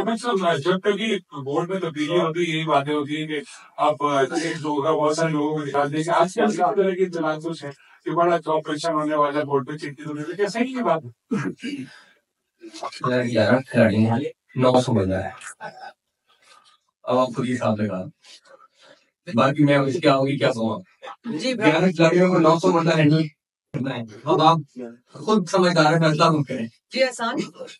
Chairman साहब, जब तक कि बोर्ड में तब्दीली होती है, यही बातें होती है कि आप बहुत सारे लोगों को निकाल देंगे। आजकल किस तरह की तनाजुस है कि बड़ा ऑपरेशन होने वाला है, बोर्ड पे चिट्ठी होने वाली, कैसे ही ये बात? 11 खिलाड़ी हैं, 900 बंदा है। अब आप खुद ही हिसाब लगा, बाकी मैं क्या होगी क्या कहूँ। 11 खिलाड़ियों को 900 बंदा हैंडल करना है। अब आप खुद समझदार है, फैसला खुद करें। जी आसान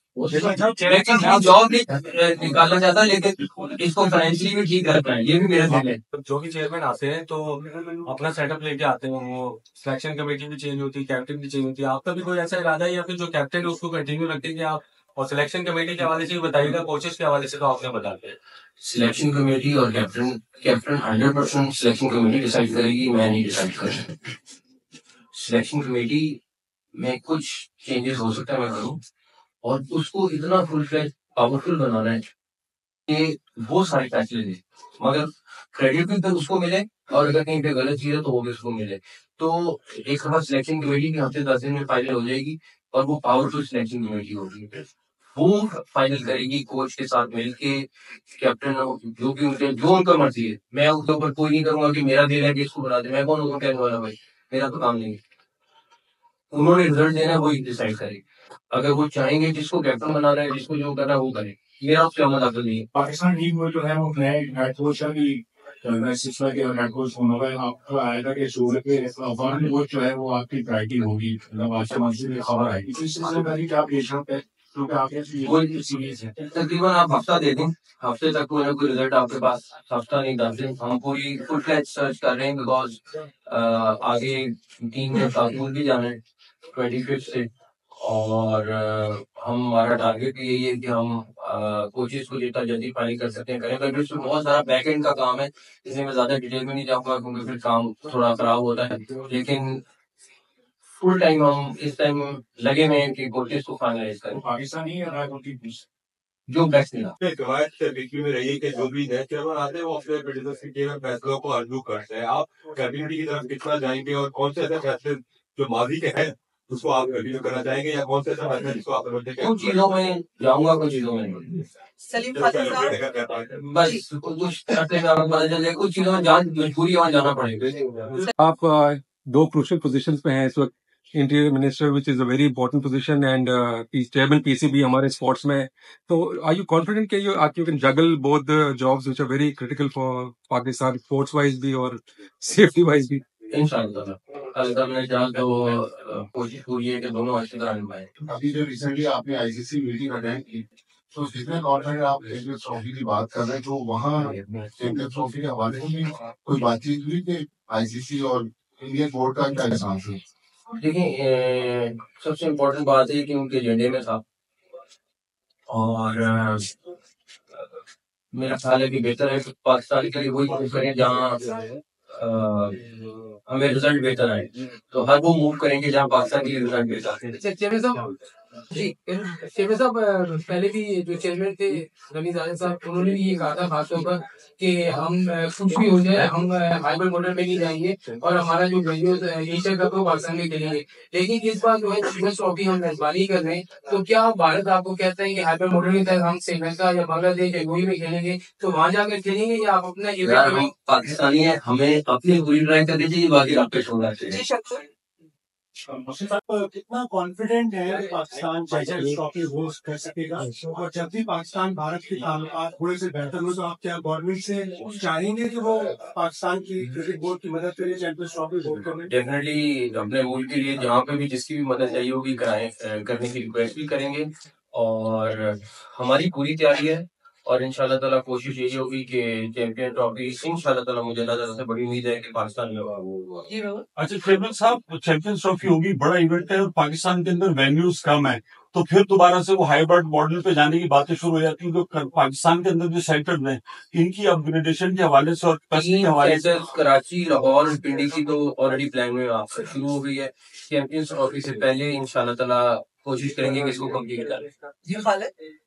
जॉब नहीं निकालना चाहता, लेकिन इसको फाइनेंशियली भी ठीक रखना है, ये भी मेरा दिल है। जो भी चेयरमैन आते हैं तो अपना सेटअप लेके आते हैं, वो सिलेक्शन कमेटी भी चेंज होती है, कैप्टन भी चेंज होती है। आपका भी कोई ऐसा इरादा है या फिर जो कैप्टन है उसको कंटिन्यू रखेंगे आप? और सिलेक्शन कमेटी के हवाले से भी बताइएगा, कोचेस के हवाले से तो आपने बता दिया। सिलेक्शन कमेटी और कैप्टन 100% सिलेक्शन कमेटी डिसाइड करेगी, मैं नहीं डिसाइड कर सकता। सिलेक्शन कमेटी में कुछ चेंजेस हो सकता है मैं करूँ, और उसको इतना फुल फ्लैश पावरफुल बनाना है कि वो सारे फैसले दे, मगर क्रेडिट भी फिर उसको मिले, और अगर कहीं पे गलत चीज है तो वो भी उसको मिले। तो एक दफा सिलेक्शन कमेटी की हफ्ते 10 दिन में फाइनल हो जाएगी, और वो पावरफुल सिलेक्शन कमेटी होगी, वो फाइनल करेगी कोच के साथ मिलके, कैप्टन जो भी उनके जो उनका मर्जी है। मैं उसके ऊपर कोई नहीं करूंगा कि मेरा दिल है कि इसको बना दे, मैं कौन होगा कहने वाला, भाई मेरा तो काम नहीं है। उन्होंने रिजल्ट देना है, वही डिसाइड करेंगे। अगर वो चाहेंगे जिसको कैप्टन बनाना है, जिसको जो करना है वो करे, मेरा उससे मदद नहीं है। पाकिस्तान टीम में जो है वो नए हेड कोच अभी सिलसिला के हेड कोच होने का आपको आएगा कि सूरत के फॉरन कोच जो है वो आपकी प्रायोरिटी होगी, मतलब आज मंसूर में खबर आएगी, तो इस सिलसिले में क्या पेश है, क्योंकि आपके कोई सीरीज है तकरीबन आप हफ्ता दे दें, हफ्ते तक कोई ना कोई रिजल्ट आपके पास, हफ्ता नहीं 10 दिन। हम पूरी फुल फ्लैज सर्च कर रहे हैं, बिकॉज आगे टीम में कानून भी जाना है 25 से, और हमारा टारगेट भी यही है कि हम कोचेस को जितना जल्दी फाइनल कर सकते हैं करें। बट इसमें बहुत सारा बैक एंड का काम है, इसमें मैं ज्यादा डिटेल में नहीं जाऊंगा क्योंकि फिर काम थोड़ा खराब होता है, लेकिन फुल टाइम हम इस टाइम लगे हुए हैं कि कोचेस को फाइनलाइज करें। पाकिस्तान ही जो बेस्ट मिला में रही कि जो भी नए चेयरमैन आते हैं वो अपने प्रेडिसेसर के फैसलों को अर्जू करते हैं। आप कैबिनेट की तरफ कितना जाएंगे और कौन से ऐसे फैसले जो माजी के हैं उसको आप कंटिन्यू करना चाहेंगे, या कौन से ऐसे फैसले जिसको आप समझते हैं? कुछ चीजों में जाऊंगा, कुछ चीजों में नहीं। सलीम खान साहब, बस कुछ करते में आपको पता चल जाए, कुछ चीजों में मजबूरी वहां जाना पड़ेगा। आप दो क्रूशियल पोजीशंस पे हैं इस वक्त, interior minister which is a very important position, and chairman PCB हमारे स्पोर्ट्स में। तो आर यू कॉन्फिडेंट कि you can juggle both the jobs which are very critical for Pakistan, sports wise भी और सेफ्टी वाइज भी? इंशाल्लाह मैंने जहाँ तो कोशिश पूरी है कि दोनों अच्छी तरह निभाएं। अभी जो रिसेंटली आपने आईसीसी मीटिंग अटेंड की, तो कितने कॉन्फिडेंट आप चैंपियंस ट्रॉफी की बात कर रहे हैं, जो वहाँ चैंपियंस ट्रॉफी के हवाले से कोई बातचीत हुई कि आईसीसी और इंडियन बोर्ड का क्या रिस्पॉन्स है? देखिए, सबसे इम्पोर्टेंट बात है कि उनके एजेंडे में था, और मेरा ख्याल है कि बेहतर है कि पाकिस्तान के लिए वही मूव करें जहाँ हमें रिजल्ट बेहतर आए, तो हर वो मूव करेंगे जहाँ पाकिस्तान के लिए रिजल्ट बेहतर। जी चेयरमैन साहब, पहले भी जो चेयरमैन थे रमीज आजम साहब, उन्होंने भी ये कहा था खासतौर पर कि हम कुछ भी हो जाए हम हाइब्रिड मॉडल में नहीं जाएंगे, और हमारा जो वेन्यू एशिया कप वो पाकिस्तान में खेलेंगे। लेकिन इस बार जो है चैंपियंस ट्रॉफी हम मेजबानी कर रहे हैं, तो क्या भारत आपको कहते हैं कि हाइब्रिड मॉडल के तहत हम श्रीलंका या बांग्लादेश या यूएई में खेलेंगे, तो वहाँ जाकर खेलेंगे या आप अपना हम पाकिस्तानी है, हमें अपनी पूरी ट्राई करनी चाहिए, बाकी आप पे छोड़ना चाहिए। कितना कॉन्फिडेंट है पाकिस्तान चैंपियंस ट्रॉफी होस्ट कर सकेगा, और जब भी पाकिस्तान भारत के ताल्लुकात थोड़े से बेहतर हो, तो आप क्या गवर्नमेंट से चाहेंगे कि वो पाकिस्तान की क्रिकेट बोर्ड की मदद के लिए चैंपियंस ट्रॉफी होस्ट करें? डेफिनेटली अपने मुल्क के लिए जहाँ पे भी जिसकी भी मदद चाहिए होगी करने की रिक्वेस्ट भी करेंगे, और हमारी पूरी तैयारी है, और इंशाल्लाह ताला कोशिश यही होगी कि चैंपियन ट्रॉफी इंशाल्लाह ताला, मुझे अल्लाह ताला से बड़ी उम्मीद है कि पाकिस्तान में होगा। अच्छा चेयरमैन साहब, चैंपियंस ट्रॉफी होगी, बड़ा इवेंट है और पाकिस्तान के अंदर वेन्यूज कम है, तो फिर दोबारा से वो हाइब्रिड मॉडल पे जाने की बातें शुरू हो जाती है। जो पाकिस्तान के अंदर जो सेंटर्स हैं इनकी अपग्रेडेशन के हवाले से और कैपेसिटी के हवाले से, कराची, लाहौर, पिंडी की तो ऑलरेडी प्लान में आपसे शुरू हो गई है। चैंपियंस ट्रॉफी से पहले इंशाल्लाह ताला कोशिश करेंगे कि इसको कंप्लीट करें।